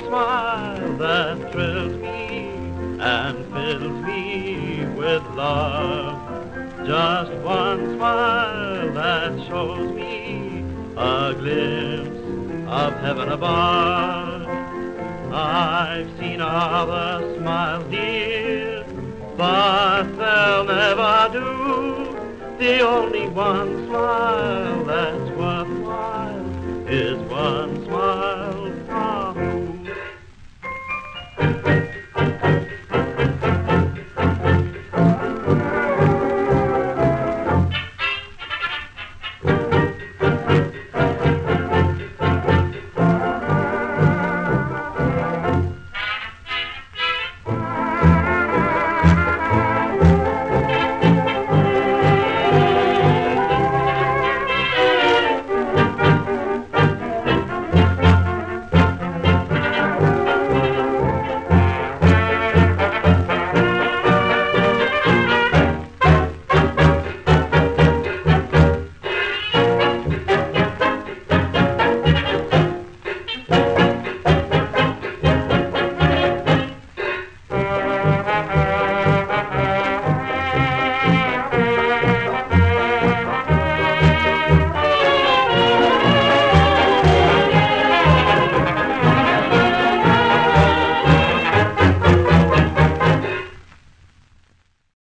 smile that thrills me and fills me with love. Just one smile that shows me a glimpse of heaven above. I've seen other smiles, dear, but they'll never do. The only one smile that's worthwhile is one